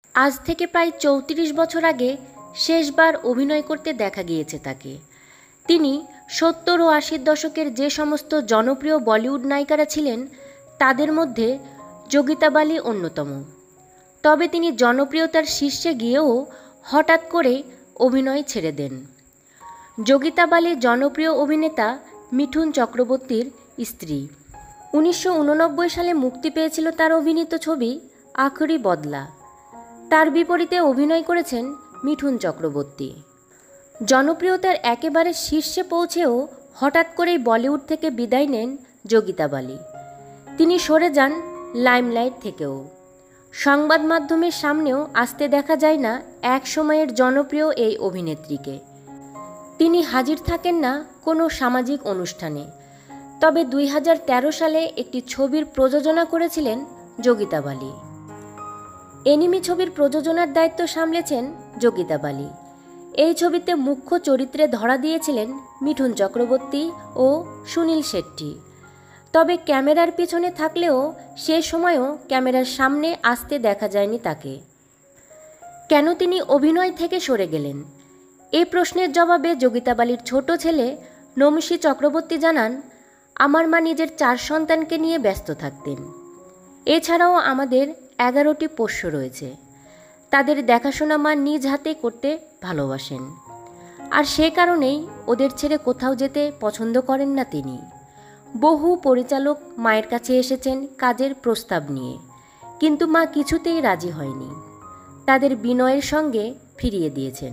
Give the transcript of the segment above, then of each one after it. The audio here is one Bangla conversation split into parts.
আজ থেকে প্রায় ৩৪ বছর আগে শেষবার অভিনয় করতে দেখা গিয়েছে তাকে। তিনি ৭০ ও ৮০ দশকের যে সমস্ত জনপ্রিয় বলিউড নায়িকারা ছিলেন তাদের মধ্যে যোগিতা বালি অন্যতম। তবে তিনি জনপ্রিয়তার শীর্ষে গিয়েও হঠাৎ করে অভিনয় ছেড়ে দেন। যোগিতা বালি জনপ্রিয় অভিনেতা মিঠুন চক্রবর্তীর স্ত্রী। ১৯৮৯ সালে মুক্তি পেয়েছিল তার অভিনীত ছবি আখরি বদলা। তার বিপরীতে অভিনয় করেছেন মিঠুন চক্রবর্তী। জনপ্রিয়তার একেবারে শীর্ষে পৌঁছেও হঠাৎ করেই বলিউড থেকে বিদায় নেন যোগিতা বালি। তিনি সরে যান লাইমলাইট থেকেও। সংবাদ মাধ্যমের সামনেও আসতে দেখা যায় না এক সময়ের জনপ্রিয় এই অভিনেত্রীকে। তিনি হাজির থাকেন না কোনো সামাজিক অনুষ্ঠানে। তবে ২০১৩ সালে একটি ছবির প্রযোজনা করেছিলেন যোগিতা বালি। এনিমি ছবির প্রযোজনার দায়িত্ব সামলেছেন যোগিতা বালি। এই ছবিতে মুখ্য চরিত্রে ধরা দিয়েছিলেন মিঠুন চক্রবর্তী ও সুনীল শেট্টি। তবে ক্যামেরার পিছনে থাকলেও সে সময়ও ক্যামেরার সামনে আসতে দেখা যায়নি তাকে। কেন তিনি অভিনয় থেকে সরে গেলেন? এই প্রশ্নের জবাবে যোগিতা বালির ছোট ছেলে নমশী চক্রবর্তী জানান, আমার মা নিজের ৪ সন্তানকে নিয়ে ব্যস্ত থাকতেন। এছাড়াও আমাদের ১১টি পোষ্য রয়েছে। তাদের দেখাশোনা মা নিজ হাতে করতে ভালোবাসেন। আর সে কারণেই ওদের ছেড়ে কোথাও যেতে পছন্দ করেন না তিনি। বহু পরিচালক মায়ের কাছে এসেছেন কাজের প্রস্তাব নিয়ে, কিন্তু মা কিছুতেই রাজি হয়নি। তাদের বিনয়ের সঙ্গে ফিরিয়ে দিয়েছেন।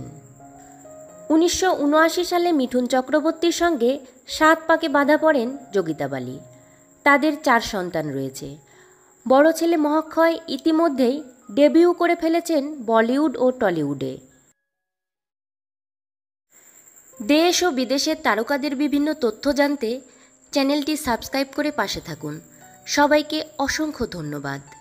১৯৭৯ সালে মিঠুন চক্রবর্তীর সঙ্গে ৭ পাকে বাঁধা পড়েন যোগিতা বালি। তাদের ৪ সন্তান রয়েছে। বড় ছেলে মহাক্ষয় ইতিমধ্যেই ডেবিউ করে ফেলেছেন বলিউড ও টলিউডে। দেশ ও বিদেশের তারকাদের বিভিন্ন তথ্য জানতে চ্যানেলটি সাবস্ক্রাইব করে পাশে থাকুন। সবাইকে অসংখ্য ধন্যবাদ।